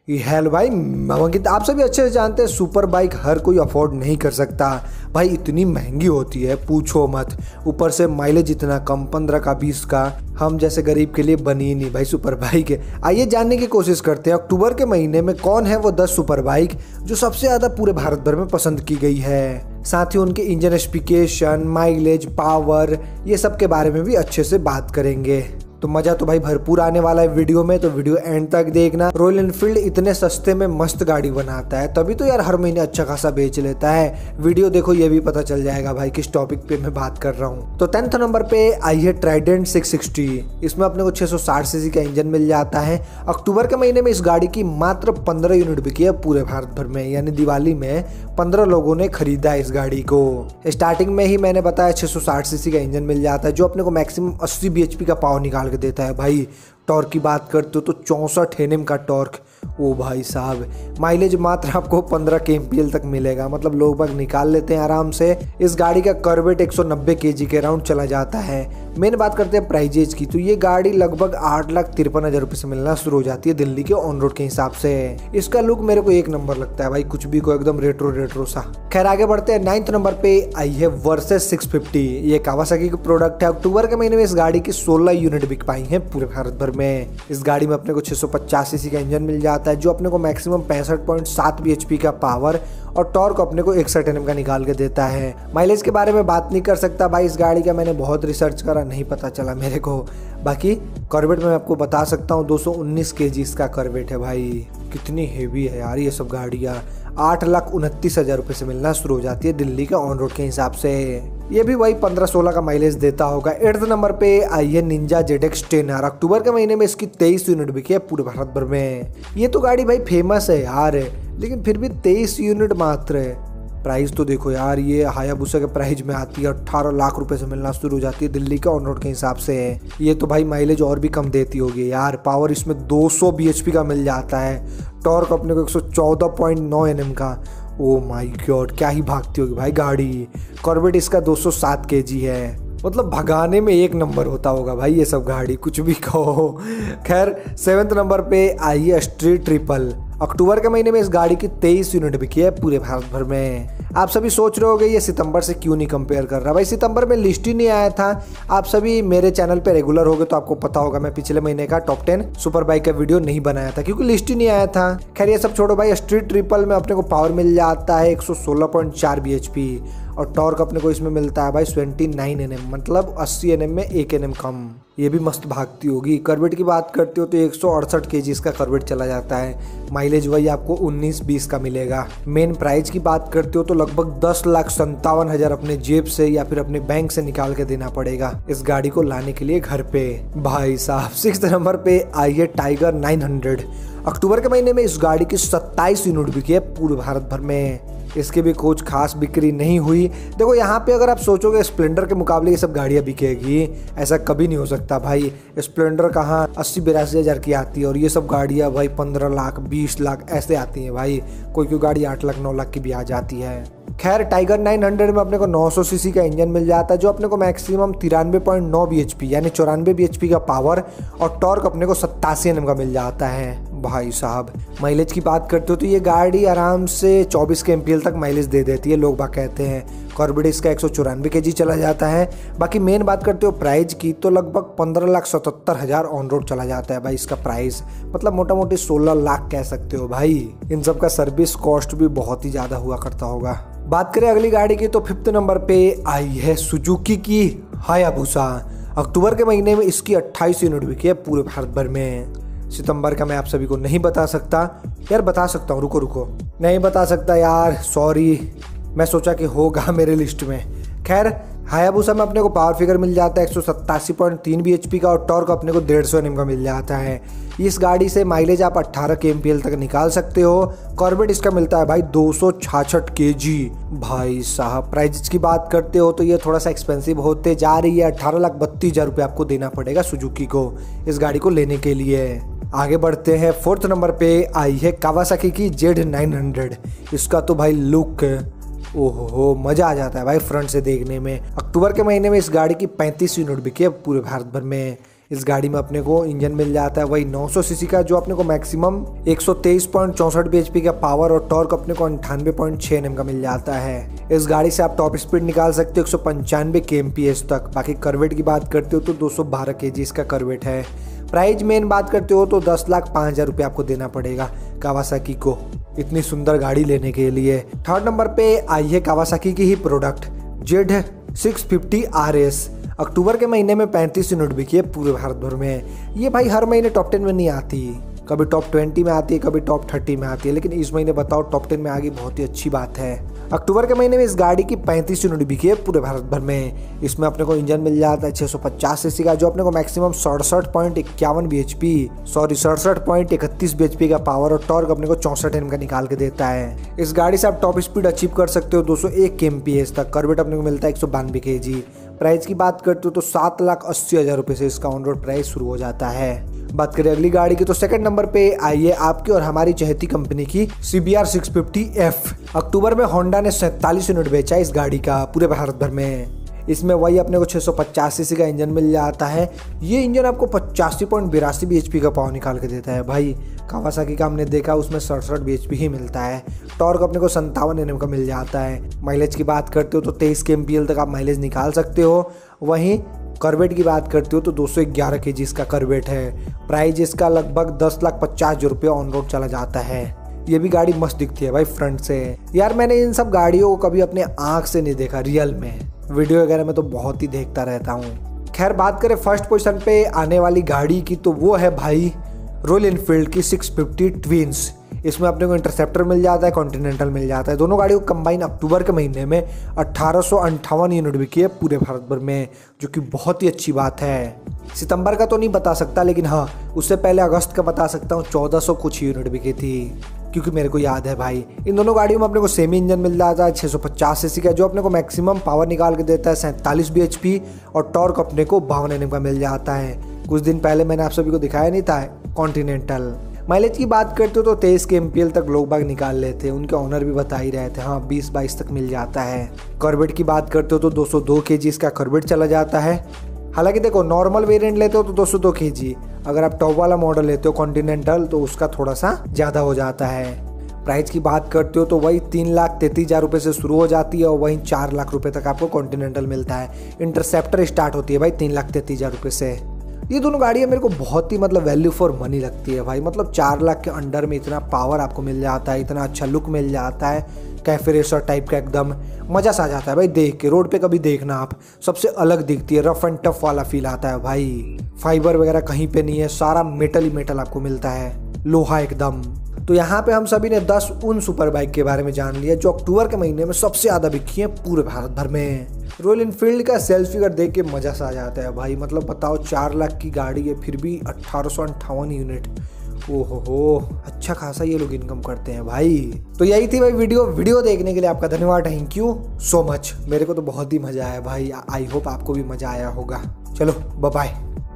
Hello भाई, अंकित। आप सभी अच्छे से जानते हैं सुपर बाइक हर कोई अफोर्ड नहीं कर सकता भाई। इतनी महंगी होती है, पूछो मत। ऊपर से माइलेज इतना कम, 15 का 20 का। हम जैसे गरीब के लिए बनी ही नहीं भाई सुपर बाइक है। आइए जानने की कोशिश करते हैं अक्टूबर के महीने में कौन है वो 10 सुपर बाइक जो सबसे ज्यादा पूरे भारत भर में पसंद की गई है। साथ ही उनके इंजन स्पेसिफिकेशन, माइलेज, पावर, ये सब के बारे में भी अच्छे से बात करेंगे। तो मजा तो भाई भरपूर आने वाला है वीडियो में, तो वीडियो एंड तक देखना। रॉयल एनफील्ड इतने सस्ते में मस्त गाड़ी बनाता है, तभी तो यार हर महीने अच्छा खासा बेच लेता है। वीडियो देखो, ये भी पता चल जाएगा भाई किस टॉपिक पे मैं बात कर रहा हूँ। तो 10th नंबर पे आई है ट्राइडेंट 660। इसमें अपने को 660 सीसी का इंजन मिल जाता है। अक्टूबर के महीने में इस गाड़ी की मात्र 15 यूनिट बिकी है पूरे भारत भर में, यानी दिवाली में 15 लोगों ने खरीदा है इस गाड़ी को। स्टार्टिंग में ही मैंने बताया 660 सीसी का इंजन मिल जाता है, जो अपने को मैक्सिमम 80 bhp का पावर निकाल के देता है भाई। टॉर्क की बात करते हो तो 64 Nm का टॉर्क। ओ भाई साहब, माइलेज मात्र आपको 15 kmpl तक मिलेगा, मतलब लोग बाग निकाल लेते हैं आराम से। इस गाड़ी का कर्वेट 190 kg के राउंड चला जाता है। मेन बात करते हैं प्राइजेज की, तो ये गाड़ी लगभग 8,53,000 रुपये से मिलना शुरू हो जाती है दिल्ली के ऑन रोड के हिसाब से। इसका लुक मेरे को एक नंबर लगता है भाई, कुछ भी को एकदम रेट्रो सा। खैर आगे बढ़ते हैं। 9th नंबर पे आई है वर्सेस 650। ये कावासाकी का प्रोडक्ट है। अक्टूबर के महीने में इस गाड़ी की 16 यूनिट बिक पाई है पूरे भारत भर में। इस गाड़ी में अपने को 650 सीसी का इंजन मिल जाता है, जो अपने को मैक्सिमम 65.7 bhp का पावर और टॉर्क अपने को 61 Nm का निकाल के देता है। माइलेज के बारे में बात नहीं कर सकता भाई इस गाड़ी का, मैंने बहुत रिसर्च करा, नहीं पता चला मेरे को। बाकी कॉर्वेट में मैं आपको बता सकता हूँ 219 kg इसका कॉर्वेट है भाई। कितनी हेवी है यार ये सब गाड़ियाँ। 8,29,000 रुपये से मिलना शुरू हो जाती है दिल्ली के ऑन रोड के हिसाब से। ये भी वही 15-16 का माइलेज देता होगा। 8th नंबर पे आई है निंजा ZX 10R। अक्टूबर के महीने में इसकी 23 यूनिट बिकी है पूरे भारत भर में। ये तो गाड़ी भाई फेमस है यार, लेकिन फिर भी 23 यूनिट मात्र है। प्राइस तो देखो यार, ये हायाबुसा के प्राइस में आती है 18 लाख रुपए से मिलना शुरू हो जाती है दिल्ली के ऑन रोड के हिसाब से। ये तो भाई माइलेज और भी कम देती होगी यार। पावर इसमें 200 bhp का मिल जाता है। टॉर्क अपने को 114.9 Nm का। ओ माय गॉड, क्या ही भागती होगी भाई गाड़ी। कॉर्वेट इसका 207 kg है, मतलब भगाने में एक नंबर होता होगा भाई ये सब गाड़ी, कुछ भी कहो। खैर 7th नंबर पे आई है स्ट्रीट ट्रिपल। अक्टूबर के महीने में इस गाड़ी की 23 यूनिट बिकी है पूरे भारत भर में। आप सभी सोच रहे होंगे ये सितंबर से क्यों नहीं कंपेयर कर रहा। भाई सितंबर में लिस्ट ही नहीं आया था। आप सभी मेरे चैनल पे रेगुलर होगे तो आपको पता होगा मैं पिछले महीने का टॉप 10 सुपर बाइक का वीडियो नहीं बनाया था, क्योंकि लिस्ट ही नहीं आया था। खैर ये सब छोड़ो भाई, स्ट्रीट ट्रिपल में अपने को पावर मिल जाता है 116.4 bhp और टॉर्क अपने को इसमें मिलता है भाई 29 Nm, मतलब 80 Nm में 1 Nm कम। ये भी मस्त भागती होगी। कर्वेट की बात करते हो तो 168 kg इसका कर्वेट चला जाता है। माइलेज वही आपको 19-20 का मिलेगा। मेन प्राइस की बात करते हो तो लगभग 10,57,000 अपने जेब से या फिर अपने बैंक से निकाल के देना पड़ेगा इस गाड़ी को लाने के लिए घर पे भाई साहब। 6th नंबर पे आई है टाइगर 900। अक्टूबर के महीने में इस गाड़ी की 27 यूनिट बिकी है पूरे भारत भर में। इसकी भी कुछ खास बिक्री नहीं हुई। देखो यहाँ पे अगर आप सोचोगे स्प्लेंडर के मुकाबले ये सब गाड़ियाँ बिकेगी, ऐसा कभी नहीं हो सकता भाई। स्प्लेंडर कहाँ 80-82 हज़ार की आती है और ये सब गाड़ियाँ भाई 15 लाख 20 लाख ऐसे आती हैं भाई। कोई गाड़ी 8 लाख 9 लाख की भी आ जाती है। खैर टाइगर 900 में अपने को 900 सीसी का इंजन मिल जाता है, जो अपने को मैक्सिमम 93.9 bhp यानी 94 bhp का पावर और टॉर्क अपने को 87 Nm का मिल जाता है भाई साहब। माइलेज की बात करते हो तो ये गाड़ी आराम से 24 kmpl तक माइलेज दे देती है, लोग बाग कहते हैं। कॉर्वेट इसका 194 kg चला जाता है। बाकी मेन बात करते हो प्राइस की तो लगभग 15,77,000 ऑन रोड चला जाता है भाई इसका प्राइस, मतलब मोटा मोटी 16 लाख कह सकते हो भाई। इन सब का सर्विस कॉस्ट भी बहुत ही ज़्यादा हुआ करता होगा। बात करें अगली गाड़ी की तो 5th नंबर पे आई है सुजुकी की हायाबुसा। अक्टूबर के महीने में इसकी 28 यूनिट बिकी है पूरे भारत भर में। सितंबर का मैं आप सभी को नहीं बता सकता यार, बता सकता हूँ, रुको नहीं बता सकता यार, सॉरी। मैं सोचा कि होगा मेरे लिस्ट में। खैर हायाबुसा में अपने को पावर फिगर मिल जाता है 187.3 bhp का और टॉर्क अपने को 150 Nm का मिल जाता है। इस गाड़ी से माइलेज आप 18 kmpl तक निकाल सकते हो। कॉर्वेट इसका मिलता है भाई 266 kg भाई साहब। प्राइस की बात करते हो तो ये थोड़ा सा एक्सपेंसिव होते जा रही है। 18,32,000 रुपये आपको देना पड़ेगा सुजुकी को इस गाड़ी को लेने के लिए। आगे बढ़ते हैं। 4th नंबर पे आई है कावासाकी की Z900। इसका तो भाई लुक ओहो मजा आ जाता है भाई फ्रंट से देखने में। अक्टूबर के महीने में इस गाड़ी की 35 यूनिट बिकी है पूरे भारत भर में। इस गाड़ी में अपने को इंजन मिल जाता है वही 900 सीसी का, जो अपने को मैक्सिमम 123.64 bhp का पावर और टॉर्क अपने को 98.6 Nm का मिल जाता है। इस गाड़ी से आप टॉप स्पीड निकाल सकते हो 195 kmph तक। बाकी करवेट की बात करते हो तो 212 kg इसका करवेट है। प्राइस मेन बात करते हो तो 10,05,000 रुपये आपको देना पड़ेगा कावासाकी को इतनी सुंदर गाड़ी लेने के लिए। थर्ड नंबर पे आई है कावासाकी की ही प्रोडक्ट Z650 RS। अक्टूबर के महीने में 35 यूनिट बिकी है पूरे भारत भर में। ये भाई हर महीने टॉप 10 में नहीं आती, कभी टॉप 20 में आती है, कभी टॉप 30 में आती है, लेकिन इस महीने बताओ टॉप 10 में आ गई, बहुत ही अच्छी बात है। अक्टूबर के महीने में इस गाड़ी की 35 यूनिट बिकी है पूरे भारत भर में। इसमें अपने को इंजन मिल जाता है 650 सीसी का, जो अपने को मैक्सिमम 67.31 bhp का पावर और टॉर्क अपने को 64 Nm का निकाल के देता है। इस गाड़ी से आप टॉप स्पीड अचीव कर सकते हो 201 kmph तक। करवेट अपने को मिलता है 192 kg। प्राइस की बात करते हो तो 7,80,000 रुपये से इसका ऑन रोड प्राइस शुरू हो जाता है। बात करें अगली गाड़ी की तो सेकंड नंबर पे आई है आपकी और हमारी चहेती कंपनी की CBR 650F। अक्टूबर में होंडा ने 47 यूनिट बेचा इस गाड़ी का पूरे भारत भर में। इसमें वही अपने को 650 सीसी का इंजन मिल जाता है। ये इंजन आपको 85.82 bhp का पावर निकाल के देता है। भाई कावासाकी का हमने देखा उसमें 67 bhp ही मिलता है। टॉर्क अपने को 57 Nm का मिल जाता है। माइलेज की बात करते हो तो 23 kmpl तक आप माइलेज निकाल सकते हो। वहीं करवेट की बात करते हो तो 211 kg इसका करवेट है। प्राइस इसका लगभग 10,50,000 रुपये ऑन रोड चला जाता है। ये भी गाड़ी मस्त दिखती है भाई फ्रंट से। यार मैंने इन सब गाड़ियों को कभी अपने आँख से नहीं देखा रियल में, वीडियो वगैरह में तो बहुत ही देखता रहता हूँ। खैर बात करें फर्स्ट पोजीशन पे आने वाली गाड़ी की तो वो है भाई रॉयल एनफील्ड की 650 ट्विंस। इसमें अपने को इंटरसेप्टर मिल जाता है, कॉन्टिनेंटल मिल जाता है। दोनों गाड़ियों को कंबाइन अक्टूबर के महीने में 1858 यूनिट बिकी है पूरे भारत भर में, जो कि बहुत ही अच्छी बात है। सितंबर का तो नहीं बता सकता, लेकिन हाँ उससे पहले अगस्त का बता सकता हूँ 1400 कुछ यूनिट बिकी थी, क्योंकि मेरे को याद है भाई। इन दोनों गाड़ियों में अपने को सेमी इंजन मिल जाता है 650 सीसी का, जो अपने को मैक्सिमम पावर निकाल के देता है 47 bhp और टॉर्क अपने को 52 Nm का मिल जाता है। कुछ दिन पहले मैंने आप सभी को दिखाया नहीं था कॉन्टिनेंटल। माइलेज की बात करते हो तो 23 kmpl तक लोग बाग निकाल लेते हैं, उनके ऑनर भी बता ही रहे थे। हाँ 20-22 तक मिल जाता है। करवेट की बात करते हो तो 202 kg इसका करवेट चला जाता है। हालांकि देखो नॉर्मल वेरिएंट लेते हो तो 202 kg, अगर आप टॉप वाला मॉडल लेते हो कॉन्टिनेंटल तो उसका थोड़ा सा ज़्यादा हो जाता है। प्राइस की बात करते हो तो वही 3,33,000 रुपये से शुरू हो जाती है और वहीं 4 लाख रुपये तक आपको कॉन्टिनेंटल मिलता है। इंटरसेप्टर स्टार्ट होती है भाई 3,33,000 रुपये से। ये दोनों गाड़ियाँ मेरे को बहुत ही मतलब वैल्यू फॉर मनी लगती है भाई। मतलब 4 लाख के अंडर में इतना पावर आपको मिल जाता है, इतना अच्छा लुक मिल जाता है, कैफे रेसर टाइप का एकदम मज़ा सा आ जाता है भाई देख के। रोड पे कभी देखना आप, सबसे अलग दिखती है, रफ एंड टफ वाला फील आता है भाई। फाइबर वगैरह कहीं पे नहीं है, सारा मेटल ही मेटल आपको मिलता है, लोहा एकदम। तो यहाँ पे हम सभी ने 10 उन सुपर बाइक के बारे में जान लिया जो अक्टूबर के महीने में सबसे ज़्यादा बिकी है पूरे भारत भर में। रॉयल एनफील्ड का सेल्स फिगर देख के मज़ा सा आ जाता है भाई। मतलब बताओ 4 लाख की गाड़ी है फिर भी 1858 यूनिट। ओहो अच्छा खासा ये लोग इनकम करते हैं भाई। तो यही थी भाई वीडियो देखने के लिए आपका धन्यवाद, थैंक यू सो मच। मेरे को तो बहुत ही मज़ा आया भाई, आई होप आपको भी मज़ा आया होगा। चलो बाय बाय।